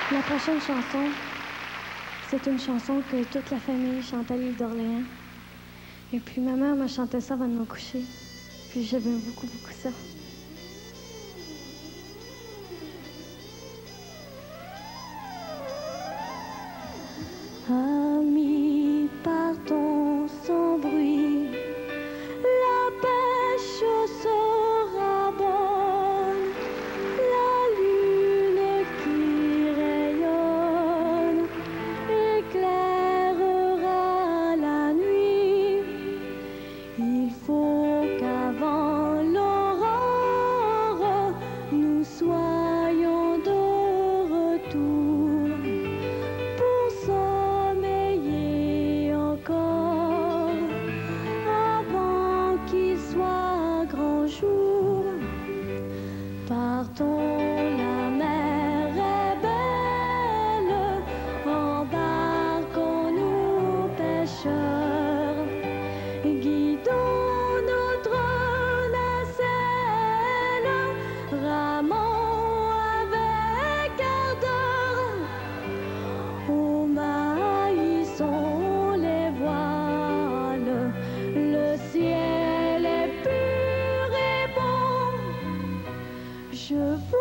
La prochaine chanson, c'est une chanson que toute la famille chante à l'île d'Orléans. Et puis ma mère m'a chanté ça avant de me coucher. Puis j'aimais beaucoup, beaucoup ça. Amis, partons sans bruit, la pêche sera bonne, la lune qui rayonne éclairera la nuit. Il faut qu'avant l'aurore, nous soyons de retour pour sommeiller encore avant qu'il soit grand jour. Partons, la mer est belle, embarquons-nous pêcheurs, guidons notre nacelle, ramons avec ardeur. Au maïsson les voiles, le ciel est pur et bon. Je